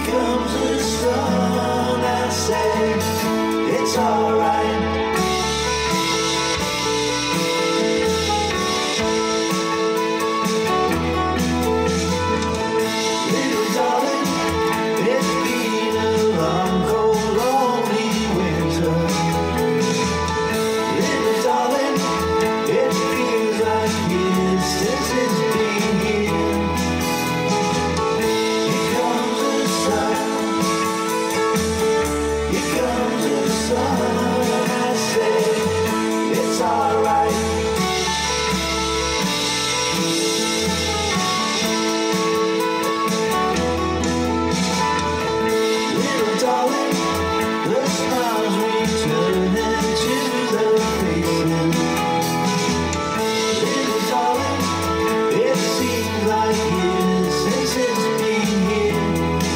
comes the sun, I say it's alright. Little darling, it's been a long, cold, lonely winter. Little darling, it feels like years since it's been here. Here comes the sun. Here comes the sun, I say it's alright. Little darling, the smiles return into the faces. Little darling, it seems like years since it's been here.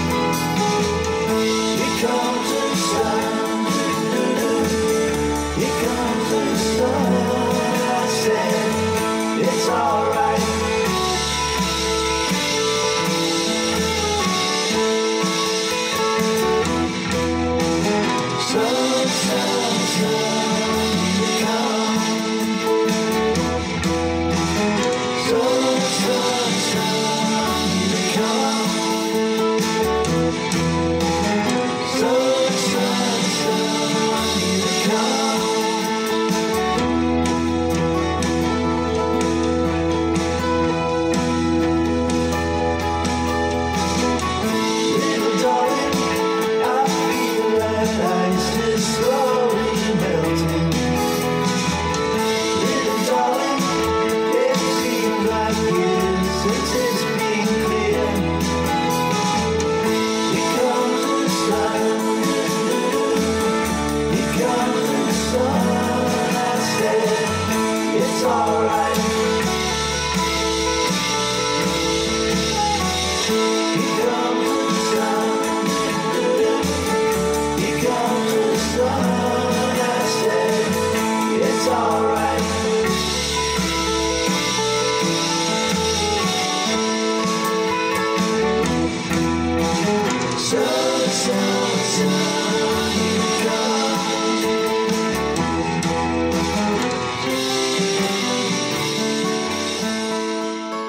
Here comes the sun. Here comes the sun, I said it's alright.